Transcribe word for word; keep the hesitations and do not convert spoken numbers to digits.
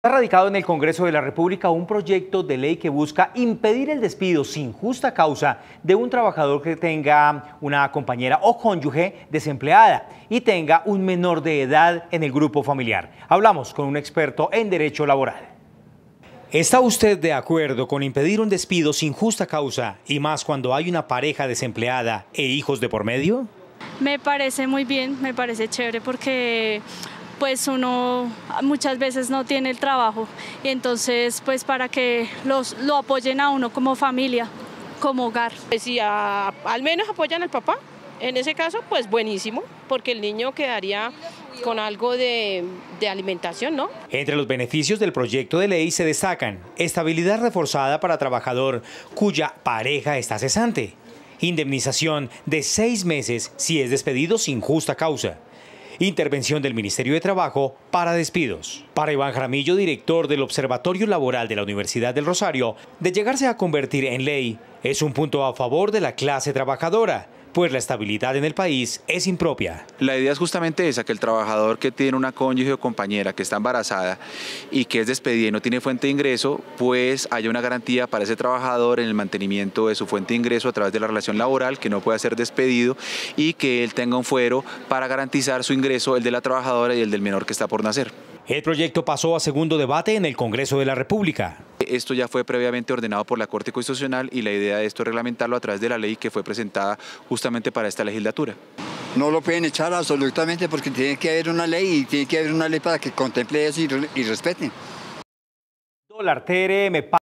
Ha radicado en el Congreso de la República un proyecto de ley que busca impedir el despido sin justa causa de un trabajador que tenga una compañera o cónyuge desempleada y tenga un menor de edad en el grupo familiar. Hablamos con un experto en derecho laboral. ¿Está usted de acuerdo con impedir un despido sin justa causa y más cuando hay una pareja desempleada e hijos de por medio? Me parece muy bien, me parece chévere porque pues uno muchas veces no tiene el trabajo y entonces pues para que los, lo apoyen a uno como familia, como hogar. Pues si a, al menos apoyan al papá, en ese caso pues buenísimo, porque el niño quedaría con algo de, de alimentación, ¿no? Entre los beneficios del proyecto de ley se destacan estabilidad reforzada para trabajador cuya pareja está cesante, indemnización de seis meses si es despedido sin justa causa, intervención del Ministerio de Trabajo para despidos. Para Iván Jaramillo, director del Observatorio Laboral de la Universidad del Rosario, de llegarse a convertir en ley, es un punto a favor de la clase trabajadora, pues la estabilidad en el país es impropia. La idea es justamente esa, que el trabajador que tiene una cónyuge o compañera que está embarazada y que es despedida y no tiene fuente de ingreso, pues haya una garantía para ese trabajador en el mantenimiento de su fuente de ingreso a través de la relación laboral, que no pueda ser despedido y que él tenga un fuero para garantizar su ingreso, el de la trabajadora y el del menor que está por nacer. El proyecto pasó a segundo debate en el Congreso de la República. Esto ya fue previamente ordenado por la Corte Constitucional y la idea de esto es reglamentarlo a través de la ley que fue presentada justamente para esta legislatura. No lo pueden echar absolutamente porque tiene que haber una ley y tiene que haber una ley para que contemple eso y, y respeten. Dólar T R M.